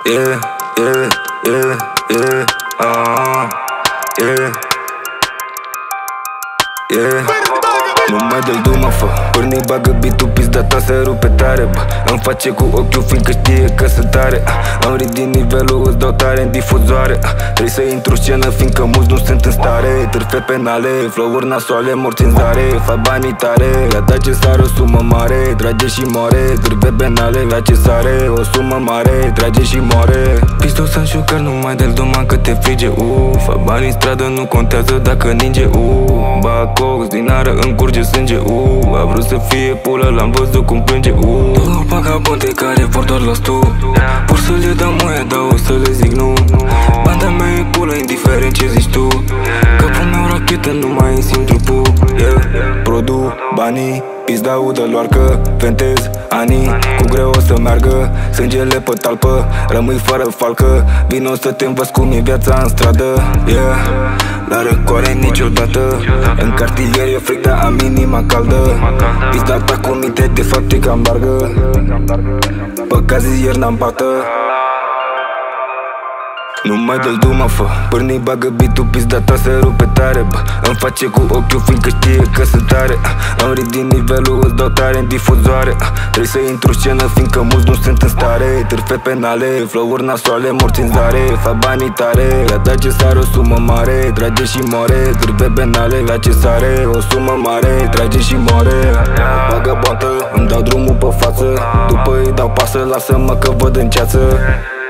Yeah, yeah, yeah, yeah, yeah, yeah. Nu mai dă-l du, mă fă Pârni bagă beat-ul, pizda ta se rupe tare, bă. Îmi face cu ochiul fiindcă știe că sunt tare. Îmi ridic nivelul, îți dau tare în difuzoare. Trebuie să intru scenă fiindcă mulți nu sunt în stare. Târfe penale, flow-uri nasoale, morți în zare. Fac banii tare, la da ce sară o sumă mare. Trage și moare, târfe penale, la ce sare o sumă mare, trage și moare. Pistol să-mi șucar, nu mai dă-l du-man că te frige, fac bani în stradă, nu contează dacă ninge, Bag cox, din ară îmi curge sânge, A vrut să fie pulă, l-am văzut cum plânge, Două vagabonde care vor doar la stu. Vor să le dau muie, dar o să le zic nu. Banda mea e pulă, indiferent ce zici tu. Capul meu rachetă, nu mai simt trupul, Produ, banii, pizda udă loarcă. Ventez, anii, cu greu o să meargă. Sângele pe talpă, rămâi fără falcă. Vino să te învăț cum e viața în stradă, la răcoare niciodată. În cartier e fric, dar am inima caldă. Pizda ta cu minte, de fapt e cam largă. Păcazi ieri n-am bată. Nu mai dă-l du, mă fă Pârni bagă beat-ul, pizda ta se rupe tare, bă. Îmi face cu ochiul fiindcă știe că sunt tare. Îmi ridic nivelul, îți dau tare în difuzoare. Trebuie să intru scenă fiindcă mulți nu sunt în stare. Târfe penale, flow-uri nasoale, morți în zare. Fac banii tare, la da ce sară o sumă mare. Trage și moare, târfe penale, la ce sare o sumă mare, trage și moare. Vagabondă, îmi dau drumul pe față. După îi dau pasă, lasă-mă că văd în ceață.